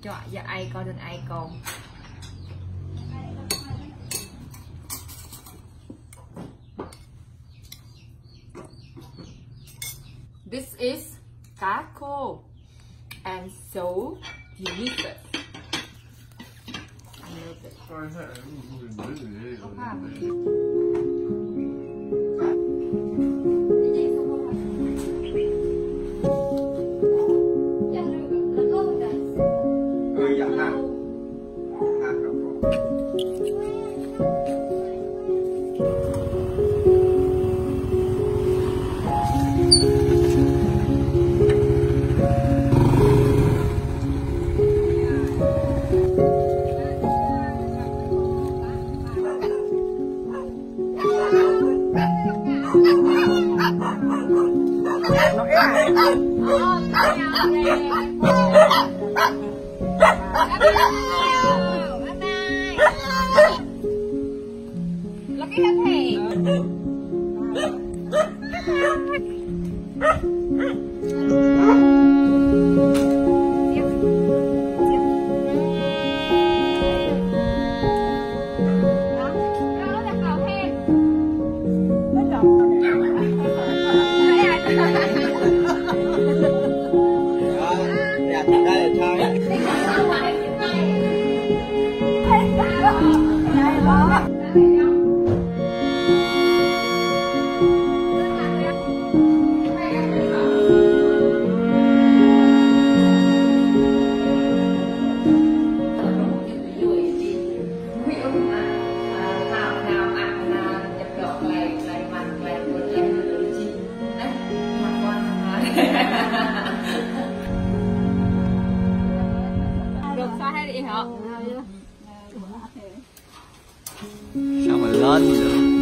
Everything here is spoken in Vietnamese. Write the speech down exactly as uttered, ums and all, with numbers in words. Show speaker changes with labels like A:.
A: chọn giờ ai có đừng ai còn. This is cá khô and so delicious. I love it.
B: Là cái thân thể được sao hay đi hả?
C: Sao mà lên được?